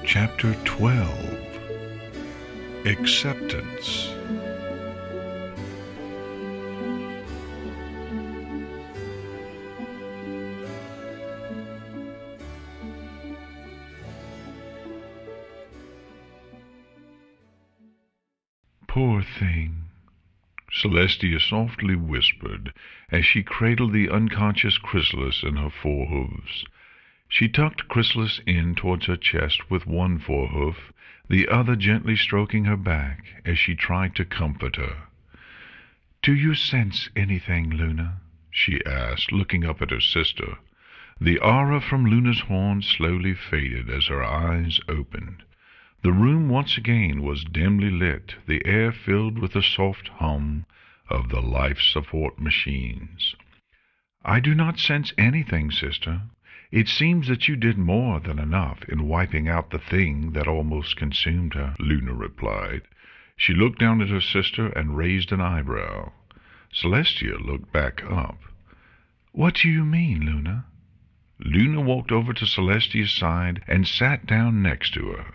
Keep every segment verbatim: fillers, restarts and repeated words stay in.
Chapter twelve. Acceptance. Poor thing, Celestia softly whispered as she cradled the unconscious Chrysalis in her forehooves. She tucked Chrysalis in towards her chest with one forehoof, the other gently stroking her back as she tried to comfort her. "Do you sense anything, Luna?" she asked, looking up at her sister. The aura from Luna's horn slowly faded as her eyes opened. The room once again was dimly lit, the air filled with the soft hum of the life-support machines. "I do not sense anything, sister. It seems that you did more than enough in wiping out the thing that almost consumed her," Luna replied. She looked down at her sister and raised an eyebrow. Celestia looked back up. "What do you mean, Luna?" Luna walked over to Celestia's side and sat down next to her.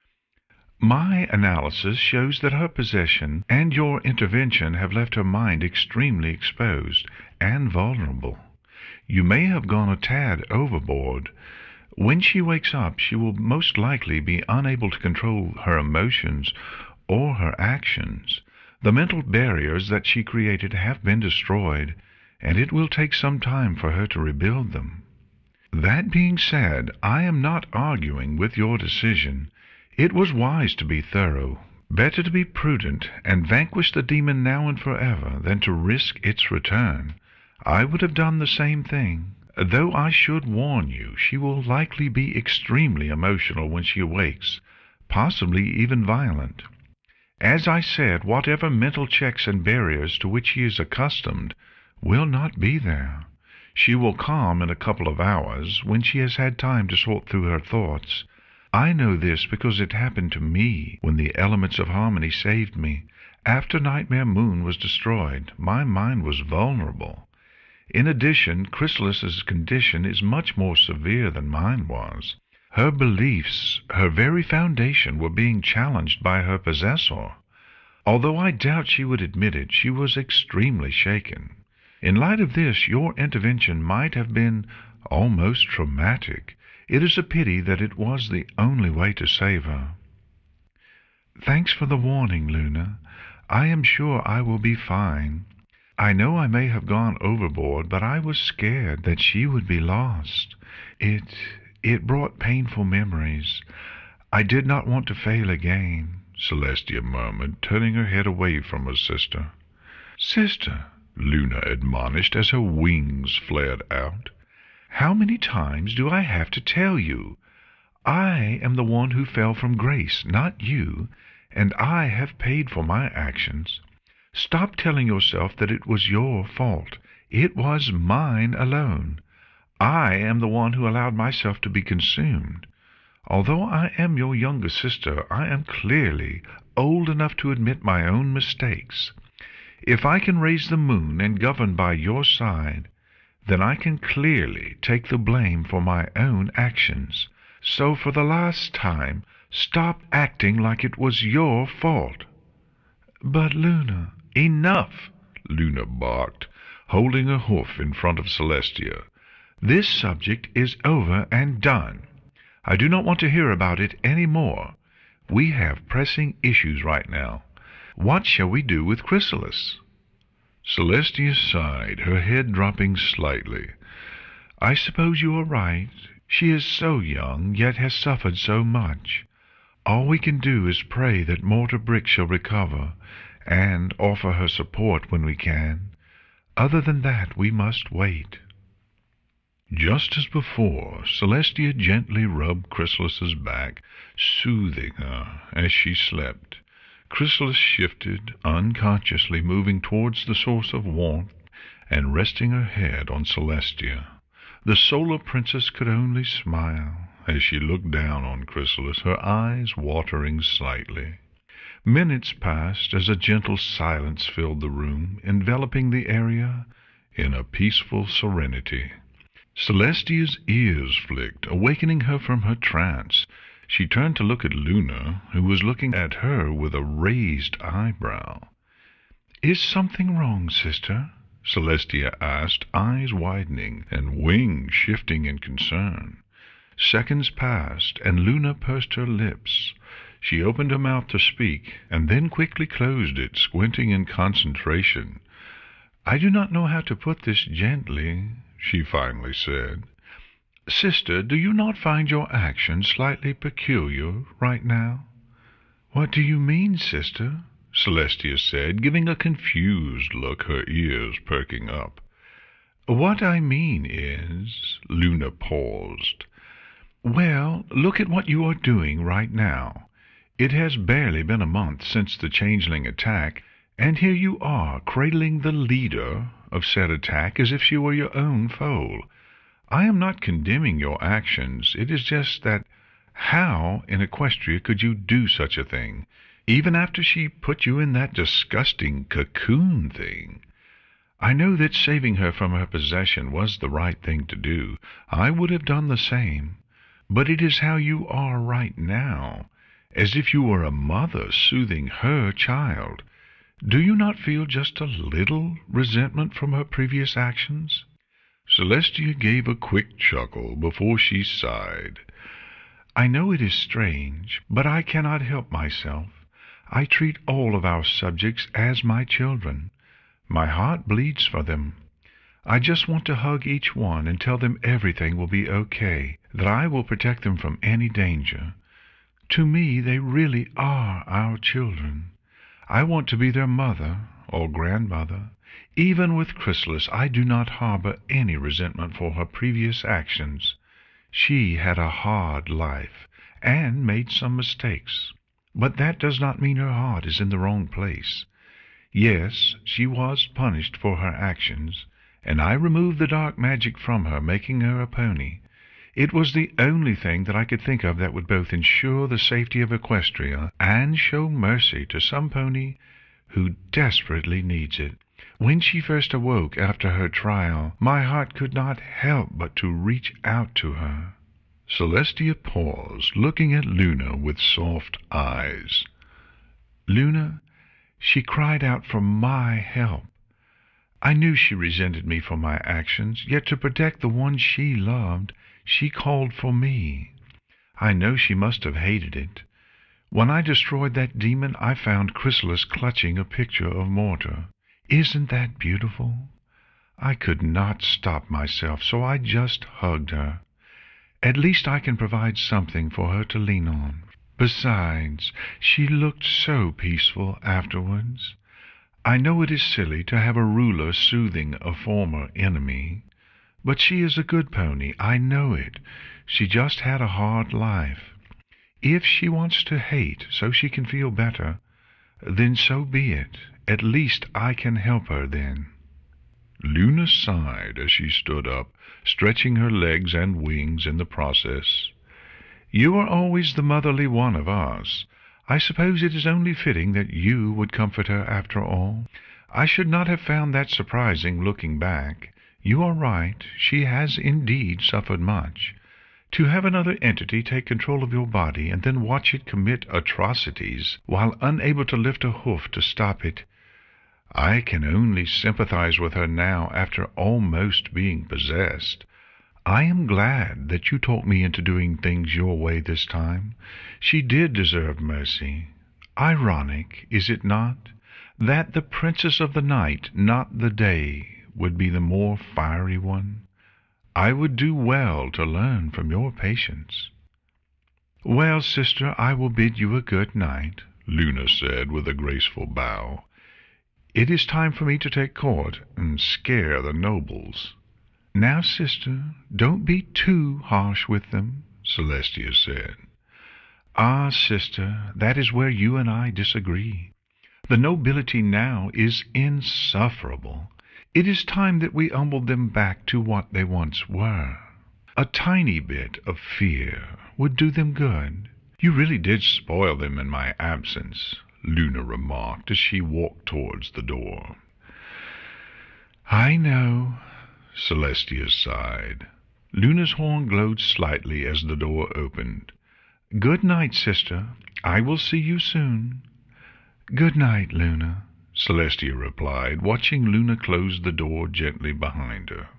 "My analysis shows that her possession and your intervention have left her mind extremely exposed and vulnerable. You may have gone a tad overboard. When she wakes up, she will most likely be unable to control her emotions or her actions. The mental barriers that she created have been destroyed, and it will take some time for her to rebuild them. That being said, I am not arguing with your decision. It was wise to be thorough. Better to be prudent and vanquish the demon now and forever than to risk its return. I would have done the same thing, though I should warn you, she will likely be extremely emotional when she awakes, possibly even violent. As I said, whatever mental checks and barriers to which she is accustomed will not be there. She will calm in a couple of hours when she has had time to sort through her thoughts. I know this because it happened to me when the elements of harmony saved me. After Nightmare Moon was destroyed, my mind was vulnerable. In addition, Chrysalis's condition is much more severe than mine was. Her beliefs, her very foundation, were being challenged by her possessor. Although I doubt she would admit it, she was extremely shaken. In light of this, your intervention might have been almost traumatic. It is a pity that it was the only way to save her." "Thanks for the warning, Luna. I am sure I will be fine. I know I may have gone overboard, but I was scared that she would be lost. It, it brought painful memories. I did not want to fail again," Celestia murmured, turning her head away from her sister. "Sister," Luna admonished as her wings flared out, "how many times do I have to tell you? I am the one who fell from grace, not you, and I have paid for my actions. Stop telling yourself that it was your fault. It was mine alone. I am the one who allowed myself to be consumed. Although I am your younger sister, I am clearly old enough to admit my own mistakes. If I can raise the moon and govern by your side, then I can clearly take the blame for my own actions. So for the last time, stop acting like it was your fault." "But Luna—" "Enough!" Luna barked, holding her hoof in front of Celestia. "This subject is over and done. I do not want to hear about it any more. We have pressing issues right now. What shall we do with Chrysalis?" Celestia sighed, her head dropping slightly. "I suppose you are right. She is so young, yet has suffered so much. All we can do is pray that Mortar Brick shall recover, and offer her support when we can. Other than that, we must wait." Just as before, Celestia gently rubbed Chrysalis's back, soothing her as she slept. Chrysalis shifted, unconsciously moving towards the source of warmth and resting her head on Celestia. The Solar Princess could only smile as she looked down on Chrysalis, her eyes watering slightly. Minutes passed as a gentle silence filled the room, enveloping the area in a peaceful serenity. Celestia's ears flicked, awakening her from her trance. She turned to look at Luna, who was looking at her with a raised eyebrow. "Is something wrong, sister?" Celestia asked, eyes widening and wings shifting in concern. Seconds passed, and Luna pursed her lips. She opened her mouth to speak, and then quickly closed it, squinting in concentration. "I do not know how to put this gently," she finally said. "Sister, do you not find your actions slightly peculiar right now?" "What do you mean, sister?" Celestia said, giving a confused look, her ears perking up. "What I mean is—" Luna paused. "Well, look at what you are doing right now. It has barely been a month since the changeling attack, and here you are, cradling the leader of said attack as if she were your own foal. I am not condemning your actions. It is just that how in Equestria could you do such a thing, even after she put you in that disgusting cocoon thing? I know that saving her from her possession was the right thing to do. I would have done the same. But it is how you are right now, as if you were a mother soothing her child. Do you not feel just a little resentment from her previous actions?" Celestia gave a quick chuckle before she sighed. "I know it is strange, but I cannot help myself. I treat all of our subjects as my children. My heart bleeds for them. I just want to hug each one and tell them everything will be okay, that I will protect them from any danger. To me, they really are our children. I want to be their mother or grandmother. Even with Chrysalis, I do not harbor any resentment for her previous actions. She had a hard life and made some mistakes, but that does not mean her heart is in the wrong place. Yes, she was punished for her actions, and I removed the dark magic from her, making her a pony. It was the only thing that I could think of that would both ensure the safety of Equestria and show mercy to some pony who desperately needs it. When she first awoke after her trial, my heart could not help but to reach out to her." Celestia paused, looking at Luna with soft eyes. "Luna, she cried out for my help. I knew she resented me for my actions, yet to protect the one she loved, she called for me. I know she must have hated it. When I destroyed that demon, I found Chrysalis clutching a picture of Mortar. Isn't that beautiful? I could not stop myself, so I just hugged her. At least I can provide something for her to lean on. Besides, she looked so peaceful afterwards. I know it is silly to have a ruler soothing a former enemy, but she is a good pony, I know it. She just had a hard life. If she wants to hate so she can feel better, then so be it. At least I can help her then." Luna sighed as she stood up, stretching her legs and wings in the process. "You are always the motherly one of us. I suppose it is only fitting that you would comfort her after all. I should not have found that surprising looking back. You are right, she has indeed suffered much. To have another entity take control of your body and then watch it commit atrocities while unable to lift a hoof to stop it. I can only sympathize with her now after almost being possessed. I am glad that you talked me into doing things your way this time. She did deserve mercy. Ironic, is it not, that the princess of the night, not the day, would be the more fiery one? I would do well to learn from your patience." "Well, sister, I will bid you a good night," Luna said with a graceful bow. "It is time for me to take court and scare the nobles." "Now, sister, don't be too harsh with them," Celestia said. "Ah, sister, that is where you and I disagree. The nobility now is insufferable. It is time that we humbled them back to what they once were. A tiny bit of fear would do them good." "You really did spoil them in my absence," Luna remarked as she walked towards the door. "I know," Celestia sighed. Luna's horn glowed slightly as the door opened. Good night, sister. I will see you soon. Good night, Luna, Celestia replied, watching Luna close the door gently behind her.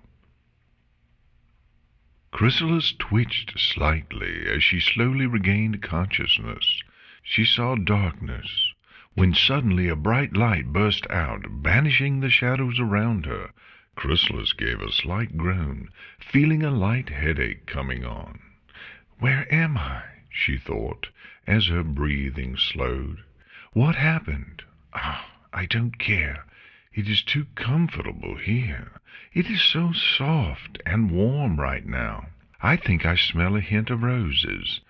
Chrysalis twitched slightly as she slowly regained consciousness. She saw darkness, when suddenly a bright light burst out, banishing the shadows around her. Chrysalis gave a slight groan, feeling a light headache coming on. "Where am I?" she thought, as her breathing slowed. "What happened? Ah, I don't care. It is too comfortable here. It is so soft and warm right now. I think I smell a hint of roses.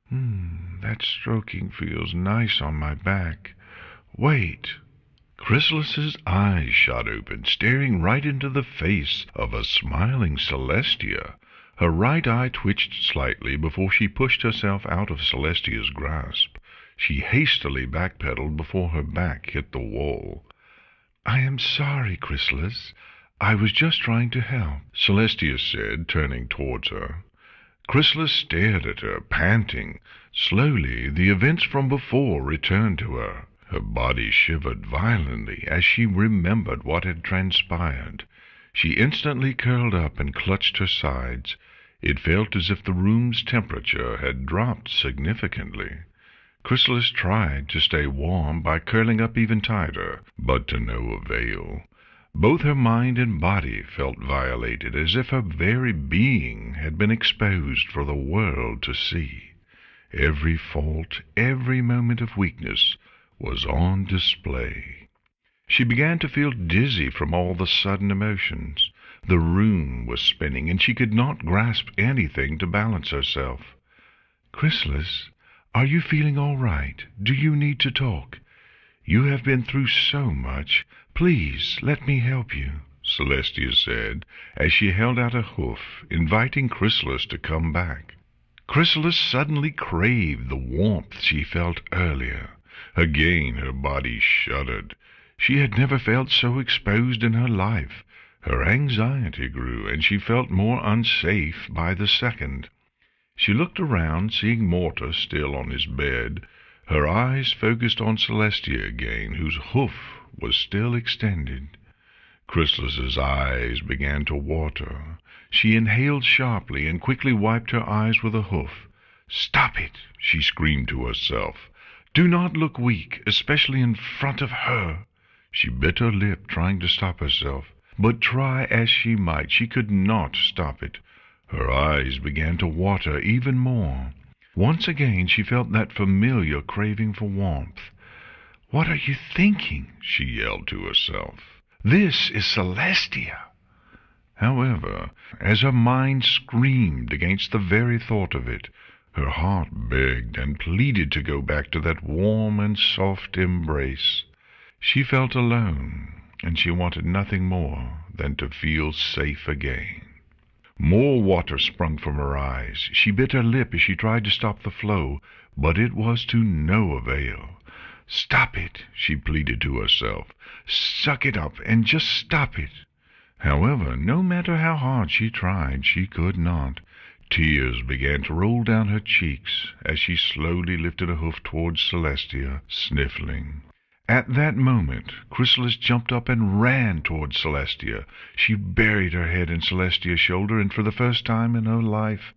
Hmm, that stroking feels nice on my back. Wait." Chrysalis's eyes shot open, staring right into the face of a smiling Celestia. Her right eye twitched slightly before she pushed herself out of Celestia's grasp. She hastily backpedaled before her back hit the wall. "I am sorry, Chrysalis. I was just trying to help," Celestia said, turning towards her. Chrysalis stared at her, panting. Slowly, the events from before returned to her. Her body shivered violently as she remembered what had transpired. She instantly curled up and clutched her sides. It felt as if the room's temperature had dropped significantly. Chrysalis tried to stay warm by curling up even tighter, but to no avail. Both her mind and body felt violated, as if her very being had been exposed for the world to see. Every fault, every moment of weakness was on display. She began to feel dizzy from all the sudden emotions. The room was spinning, and she could not grasp anything to balance herself. "Chrysalis, are you feeling all right? Do you need to talk? You have been through so much. Please, let me help you," Celestia said, as she held out a hoof, inviting Chrysalis to come back. Chrysalis suddenly craved the warmth she felt earlier. Again her body shuddered. She had never felt so exposed in her life. Her anxiety grew, and she felt more unsafe by the second. She looked around, seeing Mortar still on his bed. Her eyes focused on Celestia again, whose hoof was still extended. Chrysalis's eyes began to water. She inhaled sharply and quickly wiped her eyes with a hoof. "Stop it!" she screamed to herself. "Do not look weak, especially in front of her." She bit her lip, trying to stop herself, but try as she might, she could not stop it. Her eyes began to water even more. Once again she felt that familiar craving for warmth. "What are you thinking?" she yelled to herself. "This is Celestia." However, as her mind screamed against the very thought of it, her heart begged and pleaded to go back to that warm and soft embrace. She felt alone, and she wanted nothing more than to feel safe again. More water sprung from her eyes. She bit her lip as she tried to stop the flow, but it was to no avail. "Stop it," she pleaded to herself. "Suck it up and just stop it." However, no matter how hard she tried, she could not. Tears began to roll down her cheeks as she slowly lifted a hoof towards Celestia, sniffling. At that moment, Chrysalis jumped up and ran towards Celestia. She buried her head in Celestia's shoulder and, for the first time in her life,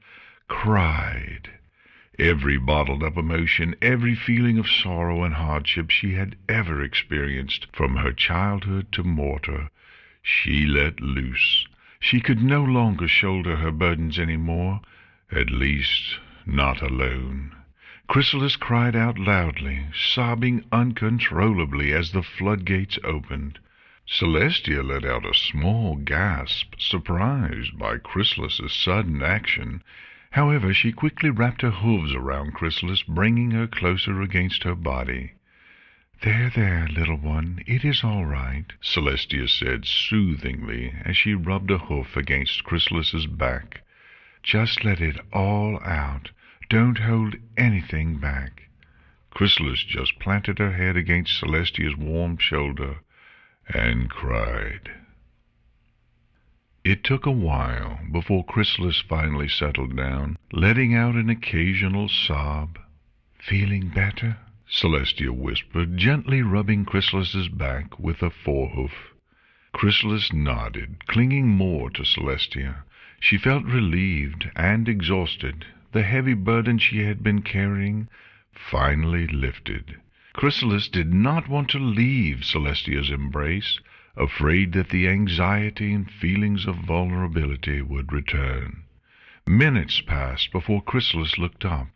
cried. Every bottled-up emotion, every feeling of sorrow and hardship she had ever experienced, from her childhood to Mortar, she let loose. She could no longer shoulder her burdens any more, at least not alone. Chrysalis cried out loudly, sobbing uncontrollably as the floodgates opened. Celestia let out a small gasp, surprised by Chrysalis's sudden action. However, she quickly wrapped her hooves around Chrysalis, bringing her closer against her body. "There, there, little one, it is all right," Celestia said soothingly as she rubbed a hoof against Chrysalis's back. "Just let it all out. Don't hold anything back." Chrysalis just planted her head against Celestia's warm shoulder and cried. It took a while before Chrysalis finally settled down, letting out an occasional sob. "Feeling better?" Celestia whispered, gently rubbing Chrysalis's back with a forehoof. Chrysalis nodded, clinging more to Celestia. She felt relieved and exhausted. The heavy burden she had been carrying finally lifted. Chrysalis did not want to leave Celestia's embrace, afraid that the anxiety and feelings of vulnerability would return. Minutes passed before Chrysalis looked up.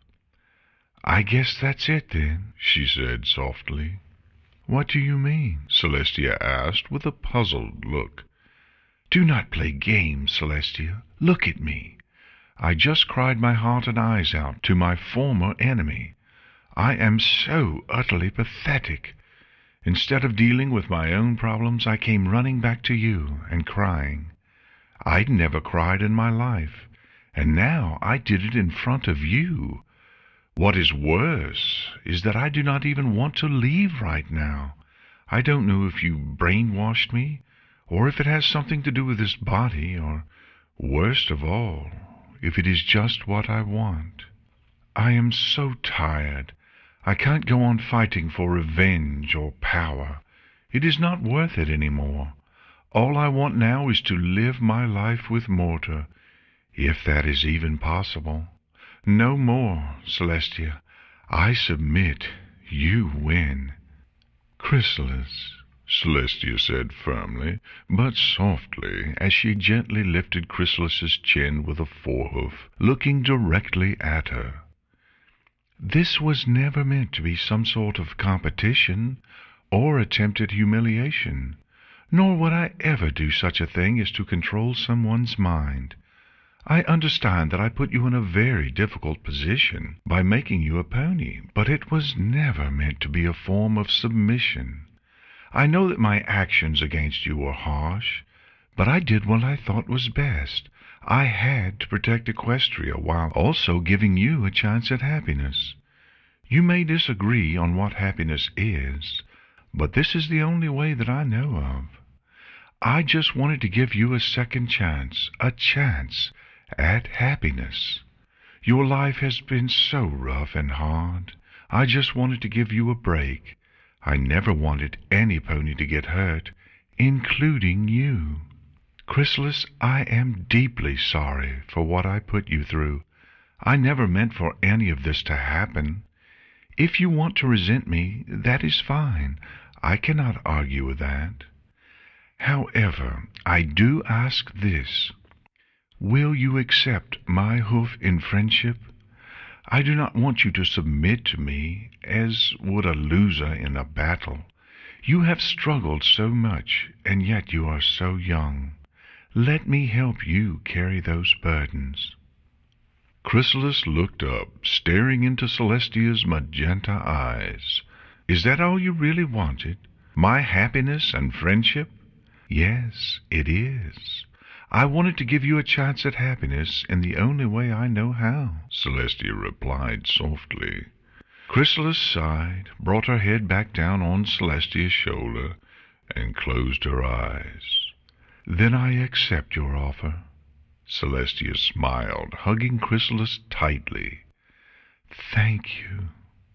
"I guess that's it, then," she said softly. "What do you mean?" Celestia asked with a puzzled look. "Do not play games, Celestia. Look at me. I just cried my heart and eyes out to my former enemy. I am so utterly pathetic. Instead of dealing with my own problems, I came running back to you and crying. I'd never cried in my life, and now I did it in front of you. What is worse is that I do not even want to leave right now. I don't know if you brainwashed me, or if it has something to do with this body, or, worst of all, if it is just what I want. I am so tired. I can't go on fighting for revenge or power. It is not worth it any more. All I want now is to live my life with Morta, if that is even possible. No more, Celestia. I submit. You win." "Chrysalis," Celestia said firmly, but softly, as she gently lifted Chrysalis's chin with a forehoof, looking directly at her. "This was never meant to be some sort of competition or attempted humiliation, nor would I ever do such a thing as to control someone's mind. I understand that I put you in a very difficult position by making you a pony, but it was never meant to be a form of submission. I know that my actions against you were harsh, but I did what I thought was best. I had to protect Equestria while also giving you a chance at happiness. You may disagree on what happiness is, but this is the only way that I know of. I just wanted to give you a second chance, a chance at happiness. Your life has been so rough and hard. I just wanted to give you a break. I never wanted any pony to get hurt, including you. Chrysalis, I am deeply sorry for what I put you through. I never meant for any of this to happen. If you want to resent me, that is fine. I cannot argue with that. However, I do ask this. Will you accept my hoof in friendship? I do not want you to submit to me as would a loser in a battle. You have struggled so much, and yet you are so young. Let me help you carry those burdens." Chrysalis looked up, staring into Celestia's magenta eyes. "Is that all you really wanted? My happiness and friendship?" "Yes, it is. I wanted to give you a chance at happiness in the only way I know how," Celestia replied softly. Chrysalis sighed, brought her head back down on Celestia's shoulder, and closed her eyes. "Then I accept your offer." Celestia smiled, hugging Chrysalis tightly. "Thank you."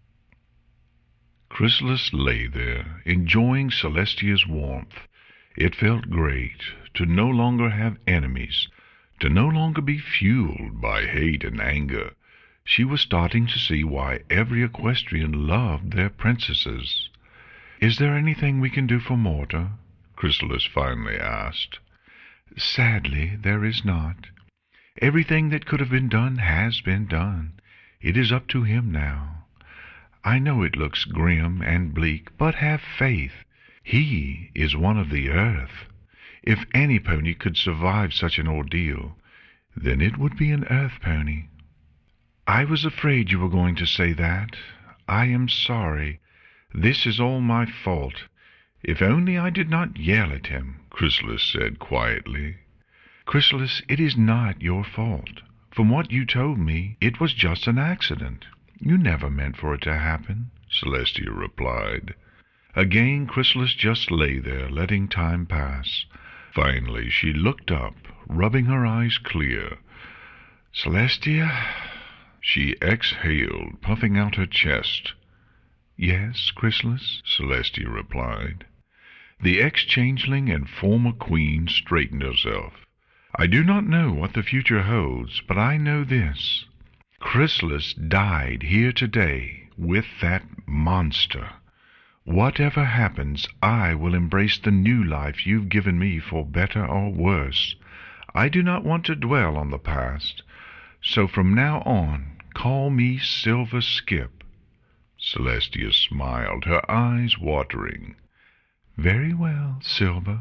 Chrysalis lay there, enjoying Celestia's warmth. It felt great to no longer have enemies, to no longer be fueled by hate and anger. She was starting to see why every equestrian loved their princesses. "Is there anything we can do for Morta?" Chrysalis finally asked. "Sadly, there is not. Everything that could have been done has been done. It is up to him now. I know it looks grim and bleak, but have faith. He is one of the earth. If any pony could survive such an ordeal, then it would be an earth pony." "I was afraid you were going to say that. I am sorry. This is all my fault. If only I did not yell at him," Chrysalis said quietly. "Chrysalis, it is not your fault. From what you told me, it was just an accident. You never meant for it to happen," Celestia replied. Again Chrysalis just lay there, letting time pass. Finally she looked up, rubbing her eyes clear. "Celestia?" She exhaled, puffing out her chest. "Yes, Chrysalis," Celestia replied. The ex-changeling and former queen straightened herself. "I do not know what the future holds, but I know this. Chrysalis died here today with that monster. Whatever happens, I will embrace the new life you've given me for better or worse. I do not want to dwell on the past, so from now on, call me Silver Skip." Celestia smiled, her eyes watering. "Very well, Silver."